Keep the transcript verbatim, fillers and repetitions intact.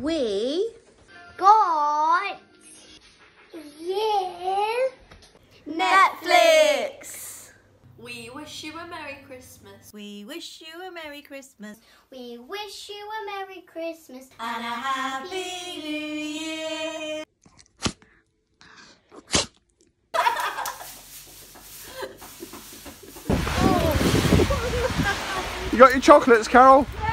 We got you Netflix. We wish you a Merry Christmas. We wish you a Merry Christmas. We wish you a Merry Christmas And a Happy New Year. You got your chocolates, Carol?